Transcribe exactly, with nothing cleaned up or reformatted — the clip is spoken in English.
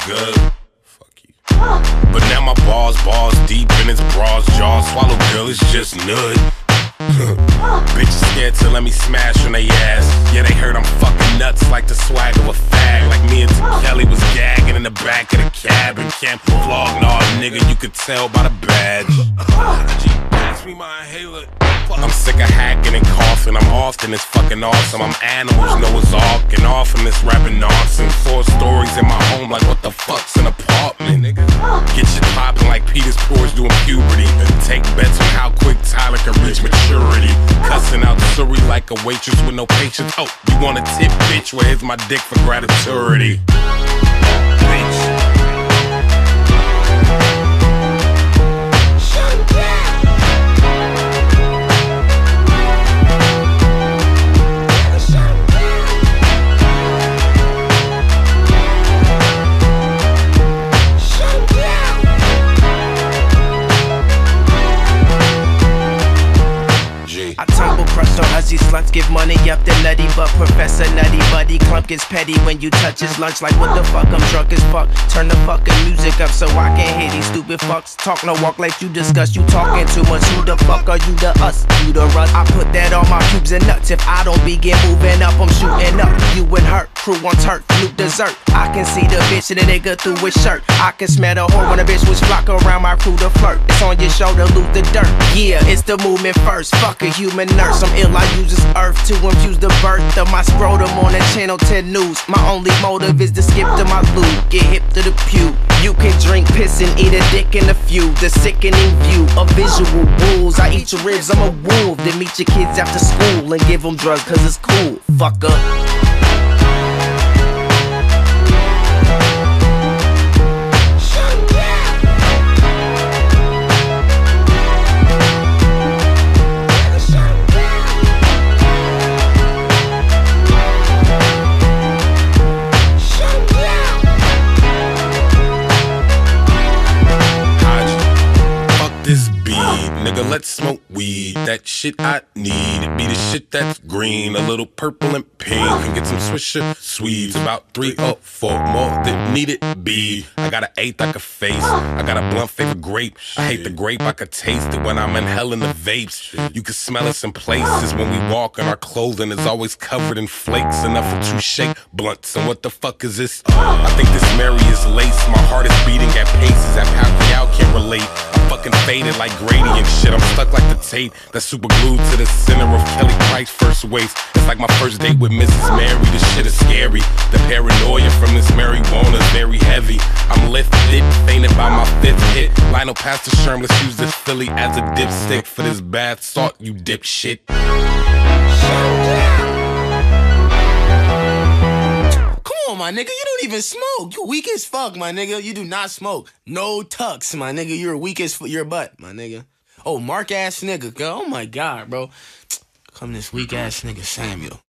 good. Fuck you. But now my balls, balls deep in its bras, jaws. Swallow girl, it's just nud. Bitches scared to let me smash on they ass. Yeah, they heard I'm fucking nuts like the swag of a fag. Like me and Tekeli was gagging in the back of the cab. And can't Flog, nah, nigga, you could tell by the badge. Hodgy, pass me my inhaler. I'm sick of hacking and coughing. I'm often it's fucking awesome. I'm animals, Noah's Ark, and off from this rapping nonsense. Four stories in my home, like what the fuck's an apartment, nigga? Get shit poppin' like Peter's pores doing puberty. Take bets on how quick Tyler can reach maturity. Cussing out Siri like a waitress with no patience. Oh, you want a tip, bitch? Well, here's my dick for gratiturity. Bitch. I tumble crushed on Hodgy sluts, give money up to nutty, but Professor Nutty Buddy Clump gets petty when you touch his lunch. Like what the fuck, I'm drunk as fuck. Turn the fucking music up so I can hear these stupid fucks. Talk no walk like you discuss, you talking too much. Who the fuck are you, the us, you the rust? I put that on my pubes and nuts. If I don't begin moving up, I'm shooting up. You and her, crew on turf, loop dessert. I can see the bitch and the nigga through his shirt. I can smell the whore when a bitch was flock around my crew to flirt. It's on your shoulder, loot the dirt. Yeah, it's the movement first. Fuck a human nurse. I'm ill, I use this earth to infuse the birth of my scrotum on the Channel ten news. My only motive is to skip to my loot, get hip to the pew. You can drink piss and eat a dick in a few. The sickening view of visual rules. I eat your ribs, I'm a wolf. Then meet your kids after school and give them drugs cause it's cool. Fuck up. This bead, nigga, let's smoke weed. That shit I need, it be the shit that's green, a little purple and pink, and get some Swisher Swedes. About three or four more that need it be. I got an eighth I could face, I got a blunt favorite grape. I hate the grape, I could taste it when I'm inhaling the vapes. You can smell us in places when we walk, and our clothing is always covered in flakes. Enough for two shake blunts, and what the fuck is this? I think this Mary is lace, my heart is beating at paces that Pacquiao can't relate. I'm fucking faded like gradient shit. I'm stuck like the tape that's super glued to the center of Kelly Price's first waist. It's like my first date with Missus Mary. This shit is scary. The paranoia from this marijuana is very heavy. I'm lifted, fainted by my fifth hit. Lionel Pastor Sherm, let's use this Philly as a dipstick for this bath salt, you dipshit. Come on, my nigga, you don't even smoke. You weak as fuck, my nigga. You do not smoke. No tucks, my nigga. You're weak as f your butt, my nigga. Oh, mark ass nigga, girl. Oh my god, bro. Come this weak ass nigga Samuel.